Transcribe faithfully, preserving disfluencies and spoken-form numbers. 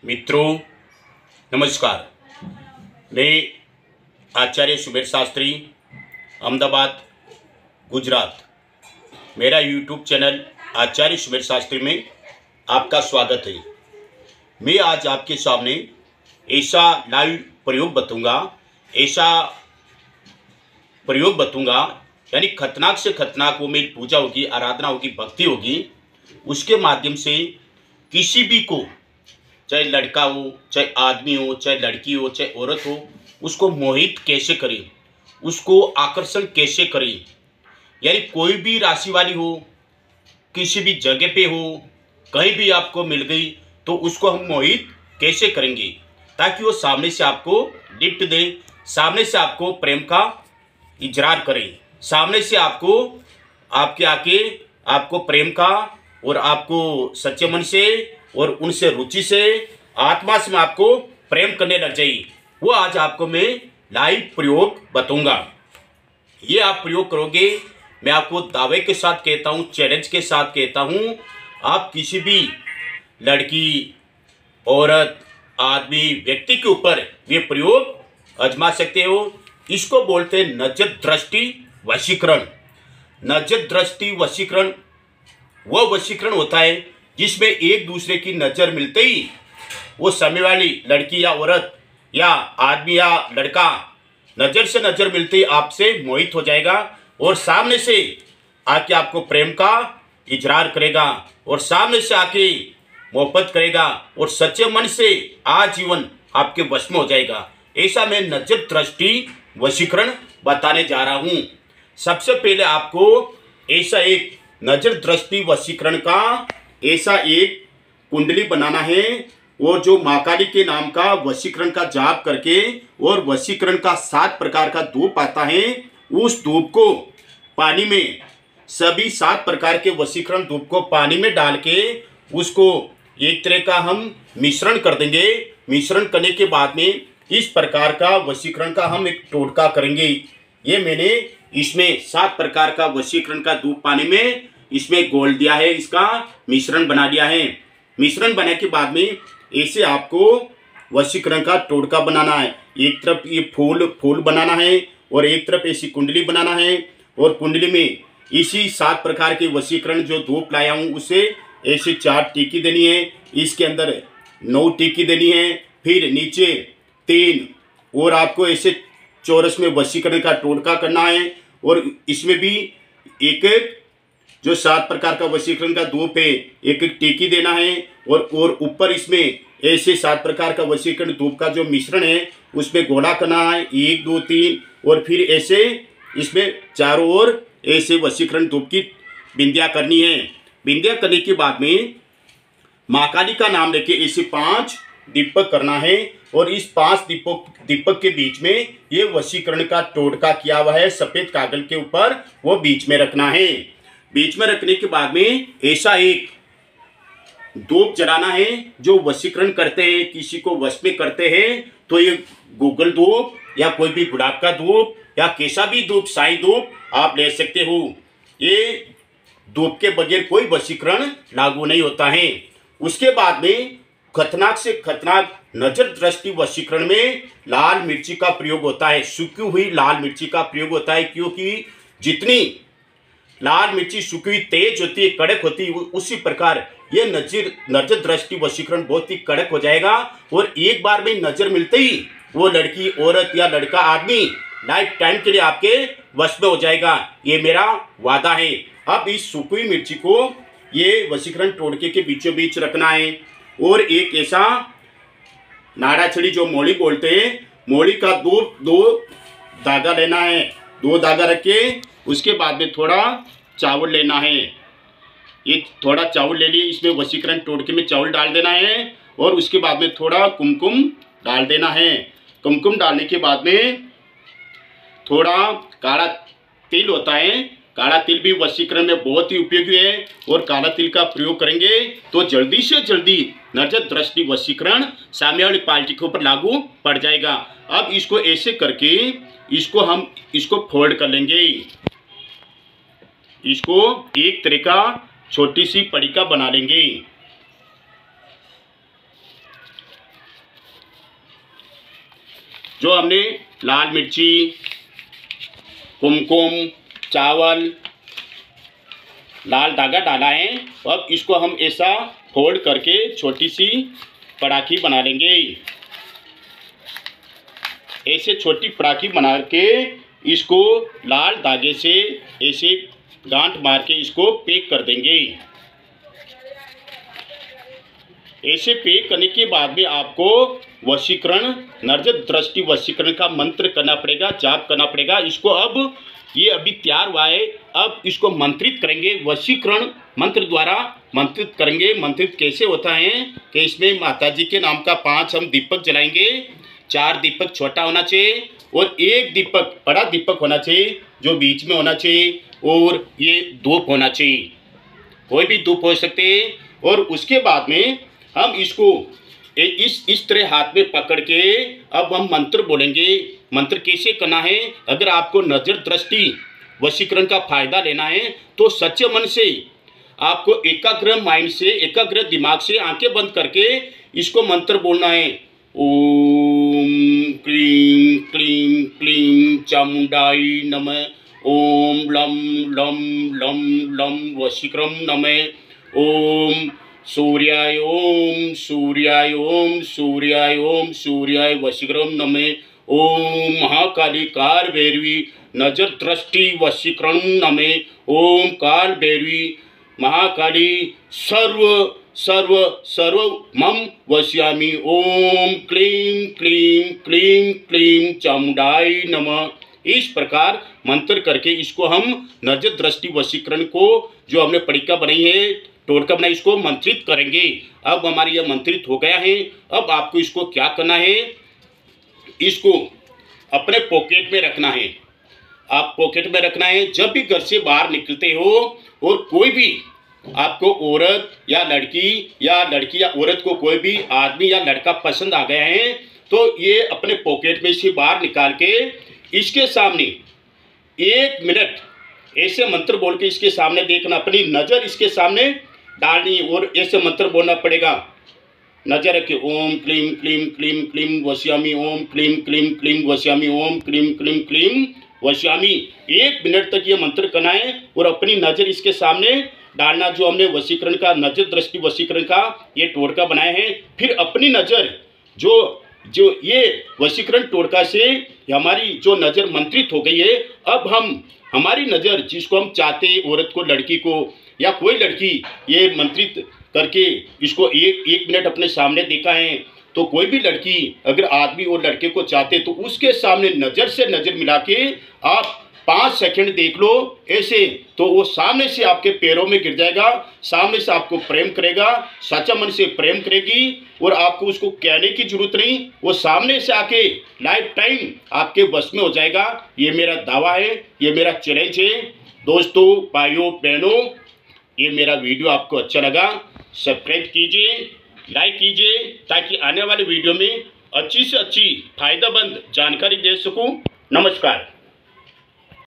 मित्रों नमस्कार। मैं आचार्य सुमेर शास्त्री, अहमदाबाद गुजरात। मेरा यूट्यूब चैनल आचार्य सुमेर शास्त्री में आपका स्वागत है। मैं आज आपके सामने ऐसा लाइव प्रयोग बताऊंगा ऐसा प्रयोग बताऊंगा यानी खतरनाक से खतरनाक वो मेरी पूजा होगी, आराधना होगी, भक्ति होगी। उसके माध्यम से किसी भी को, चाहे लड़का हो, चाहे आदमी हो, चाहे लड़की हो, चाहे औरत हो, उसको मोहित कैसे करें, उसको आकर्षण कैसे करें। यानी कोई भी राशि वाली हो, किसी भी जगह पे हो, कहीं भी आपको मिल गई तो उसको हम मोहित कैसे करेंगे ताकि वो सामने से आपको लिफ्ट दे, सामने से आपको प्रेम का इजरार करें, सामने से आपको आपके आके आपको प्रेम का और आपको सच्चे मन से और उनसे रुचि से आत्मा से आपको प्रेम करने लग जाए। वो आज आपको मैं लाइव प्रयोग बताऊंगा। ये आप प्रयोग करोगे, मैं आपको दावे के साथ कहता हूँ, चैलेंज के साथ कहता हूँ, आप किसी भी लड़की, औरत, आदमी, व्यक्ति के ऊपर ये प्रयोग आजमा सकते हो। इसको बोलते हैं नजर दृष्टि वशीकरण। नजर दृष्टि वशीकरण वह वशीकरण होता है जिसमें एक दूसरे की नज़र मिलते ही वो सामने वाली लड़की या औरत या आदमी या लड़का नज़र से नज़र मिलते ही आपसे मोहित हो जाएगा और सामने से आके आपको प्रेम का इजरार करेगा और सामने से आके मोहब्बत करेगा और सच्चे मन से आजीवन आपके वश में हो जाएगा। ऐसा मैं नजर दृष्टि वशीकरण बताने जा रहा हूँ। सबसे पहले आपको ऐसा एक नजर दृष्टि वशीकरण का ऐसा एक कुंडली बनाना है। वो जो माँ काली के नाम का वशीकरण का जाप करके और वशीकरण का सात प्रकार का धूप आता है, उस धूप को पानी में, सभी सात प्रकार के वशीकरण धूप को पानी में डाल के उसको एक तरह का हम मिश्रण कर देंगे। मिश्रण करने के बाद में इस प्रकार का वशीकरण का हम एक टोटका करेंगे। ये मैंने इसमें सात प्रकार का वशीकरण का धूप पानी में इसमें घोल दिया है, इसका मिश्रण बना दिया है। मिश्रण बनाने के बाद में ऐसे आपको वशीकरण का टोटका बनाना है। एक तरफ ये फूल फूल बनाना है और एक तरफ ऐसी कुंडली बनाना है और कुंडली में इसी सात प्रकार के वशीकरण जो धूप लाया हूँ उसे ऐसे चार टीकी देनी है, इसके अंदर नौ टीकी देनी है, फिर नीचे तीन और आपको ऐसे चौरस में वशीकरण का टोटका करना है और इसमें भी एक एक जो सात प्रकार का वशीकरण का धूप है एक एक टीकी देना है और और ऊपर इसमें ऐसे सात प्रकार का वशीकरण धूप का जो मिश्रण है उसमें घोड़ा करना है, एक दो तीन और फिर ऐसे इसमें चारों ओर ऐसे वशीकरण धूप की बिंदिया करनी है। बिंदिया करने के बाद में माँ काली का नाम लेके ऐसे पांच दीपक करना है और इस पांच दीपक दीपक के बीच में ये वशीकरण का टोटका किया हुआ है सफेद कागज के ऊपर, वो बीच में रखना है। बीच में रखने के बाद में ऐसा एक धूप जलाना है जो वशीकरण करते हैं, किसी को वश में करते हैं तो ये गूगल धूप या कोई भी गुलाब का धूप या कैसा भी धूप, साई धूप आप ले सकते हो। ये धूप के बगैर कोई वशीकरण लागू नहीं होता है। उसके बाद में खतरनाक से खतरनाक नजर दृष्टि वशीकरण में लाल मिर्ची का प्रयोग होता है। सूखी हुई लाल मिर्ची का प्रयोग होता है क्योंकि जितनी लाल मिर्ची सूखी हुई तेज होती है, कड़क होती है, उसी प्रकार ये नजर नजर दृष्टि वशीकरण बहुत ही कड़क हो जाएगा और एक बार में नजर मिलते ही वो लड़की, औरत या लड़का, आदमी लाइफ टाइम के लिए आपके वश में हो जाएगा। ये मेरा वादा है। अब इस सूखी हुई मिर्ची को ये वशीकरण टोटके के बीचों बीच रखना है और एक ऐसा नाड़ा छड़ी जो मोड़ी बोलते हैं, मोड़ी का दो दो धागा लेना है। दो धागा रख के उसके बाद में थोड़ा चावल लेना है। ये थोड़ा चावल ले लिए, इसमें वशीकरण टोटके में चावल डाल देना है और उसके बाद में थोड़ा कुमकुम डाल देना है। कुमकुम डालने के बाद में थोड़ा काला तिल होता है, काला तिल भी वशीकरण में बहुत ही उपयोगी है और काला तिल का प्रयोग करेंगे तो जल्दी से जल्दी नजर दृष्टि वशीकरण सामने वाली पार्टी के ऊपर लागू पड़ जाएगा। अब इसको ऐसे करके इसको हम इसको फोल्ड कर लेंगे। इसको एक तरह का छोटी सी पड़िका बना लेंगे। जो हमने लाल मिर्ची, कुमकुम, चावल, लाल धागा डाला है, अब इसको हम ऐसा फोल्ड करके छोटी सी पराठी बना लेंगे। ऐसे छोटी पराठी बना के इसको लाल धागे से ऐसे गांठ मार के इसको पैक कर देंगे। ऐसे पैक करने के बाद में आपको वशीकरण, नजर दृष्टि वशीकरण का मंत्र करना पड़ेगा, जाप करना पड़ेगा। इसको अब ये अभी तैयार हुआ है, अब इसको मंत्रित करेंगे, वशीकरण मंत्र द्वारा मंत्रित करेंगे। मंत्रित कैसे होता है कि इसमें माता जी के नाम का पांच हम दीपक जलाएंगे। चार दीपक छोटा होना चाहिए और एक दीपक बड़ा दीपक होना चाहिए जो बीच में होना चाहिए, और ये धूप होना चाहिए, कोई भी धूप हो सकते हैं। और उसके बाद में हम इसको इस इस तरह हाथ में पकड़ के अब हम मंत्र बोलेंगे। मंत्र कैसे करना है, अगर आपको नजर दृष्टि वशीकरण का फायदा लेना है तो सच्चे मन से आपको एकाग्र माइंड से, एकाग्र दिमाग से आंखें बंद करके इसको मंत्र बोलना है। ओम क्लीं क्लीं क्लीं चामुंडाई नमः। ओम लम लम लम लम वशीकरम नमः। ओम सूर्याय ओम सूर्याय ओम सूर्याय ओम सूर्याय वशीकरम नमः। ओम महाकाली काल भैरवी नजर दृष्टि वशीकरण नमः। ओम काल भैरवी महाकाली सर्व सर्व सर्व मम वश्यामि। ओम क्लीं क्लीं क्लीं क्लीं चामुंडाई नमः। इस प्रकार मंत्र करके इसको हम नजर दृष्टि वशीकरण को जो हमने पड़िका बनाई है, टोटका बनाई, इसको मंत्रित करेंगे। अब हमारी यह मंत्रित हो गया है। अब आपको इसको क्या करना है, इसको अपने पॉकेट में रखना है। आप पॉकेट में रखना है। जब भी घर से बाहर निकलते हो और कोई भी आपको औरत या लड़की या लड़की या औरत को कोई भी आदमी या लड़का पसंद आ गया है तो ये अपने पॉकेट में से बाहर निकाल के इसके सामने एक मिनट ऐसे मंत्र बोल के इसके सामने देखना, अपनी नज़र इसके सामने डालनी और ऐसे मंत्र बोलना पड़ेगा। नजर रखिए। ओम क्लीं क्लीं क्लीं क्लीं वश्यामि। ओम क्लीं क्लीं क्लीं वश्यामि। ओम क्लीं क्लीं क्लीं वश्यामि। एक मिनट तक ये मंत्र करना है और अपनी नज़र इसके सामने डालना। जो हमने वशीकरण का, नजर दृष्टि वशीकरण का ये टोटका बनाया है, फिर अपनी नज़र जो जो ये वशीकरण टोटका से हमारी जो नज़र मंत्रित हो गई है, अब हम हमारी नज़र जिसको हम चाहते, औरत को, लड़की को या कोई लड़की, ये मंत्रित करके इसको एक एक मिनट अपने सामने देखा है तो कोई भी लड़की अगर आदमी और लड़के को चाहते तो उसके सामने नज़र से नज़र मिला के आप पाँच सेकंड देख लो ऐसे, तो वो सामने से आपके पैरों में गिर जाएगा, सामने से आपको प्रेम करेगा, सच्चा मन से प्रेम करेगी और आपको उसको कहने की जरूरत नहीं, वो सामने से आके लाइफ टाइम आपके बस में हो जाएगा। ये मेरा दावा है, ये मेरा चैलेंज है। दोस्तों, भाइयों, बहनों, ये मेरा वीडियो आपको अच्छा लगा, सब्सक्राइब कीजिए, लाइक कीजिए, ताकि आने वाले वीडियो में अच्छी से अच्छी फायदेमंद जानकारी दे सकूं। नमस्कार।